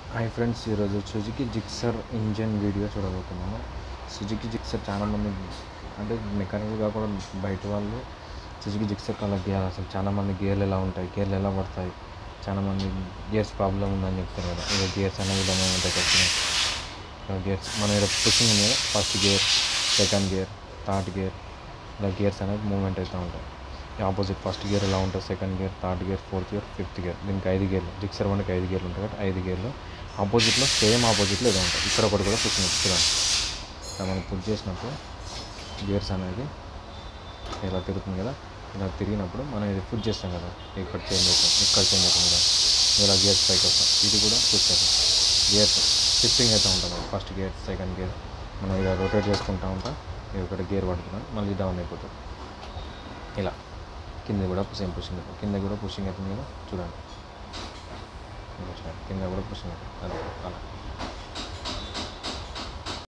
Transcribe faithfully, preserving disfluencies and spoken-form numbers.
Hi friends, ఈరోజు Suzuki Gixxer engine video చూడబోతున్నాము. Suzuki Gixxer చాలామంది అంటే మెకానికల్ కాకుండా బయట వాళ్ళు సుజుకి జిక్సర్ కల గేర్ అసలు చాలామంది గేర్లు ఎలా ఉంటాయి, గేర్లు ఎలా పడతాయి, చాలామంది గేర్స్ ప్రాబ్లం ఉందని చెప్తారు కదా. ఇక గేర్స్ అనే విధంగా ఉంటాయి కదా. గేర్స్ మన ఇక్కడ పుషింగ్ ఉంది కదా, first gear, second gear, third gear, ఇలా గేర్స్ అనేది మూవ్మెంట్ అవుతూ ఉంటాయి. ఆపోజిట్ ఫస్ట్ గేర్ ఎలా ఉంటుంది, second gear, third gear, fourth gear, fifth gear. దీనికి ఐదు గేర్లు, జిక్సర్ వన్కి ఐదు గేర్లు ఉంటాయి కాబట్టి ఐదు గేర్లు ఆపోజిట్లో సేమ్ ఆపోజిట్లో ఏదో ఉంటుంది. ఇక్కడ ఒకటి కూడా పుషింగ్ చూడండి. ఇలా మనం పుష్ చేసినప్పుడు గేర్స్ అనేది ఇలా తిరుగుతుంది కదా. ఇలా తిరిగినప్పుడు మనం ఇది పుష్ చేస్తాం కదా, ఇక్కడ చేంజ్ అవుతాం, ఇక్కడ చేంజ్ అవుతాం కదా, ఇలా గేర్స్ పైకి వస్తాం. ఇది కూడా పుష్ అవుతాం, గేర్స్ షిఫ్టింగ్ అవుతూ ఉంటాం కదా. ఫస్ట్ గేర్, సెకండ్ గేర్ మనం ఇలా రొటేట్ చేసుకుంటూ ఉంటాం. ఇది ఒకటి గేర్ పడుతున్నాం, మళ్ళీ డౌన్ అయిపోతుంది. ఇలా కింద కూడా సేమ్ పుషింగ్ అవుతుంది, కింద కూడా పుషింగ్ అవుతుంది కదా చూడండి. కింద కూడా పుషింగ్ అవుతుంది, అది అలా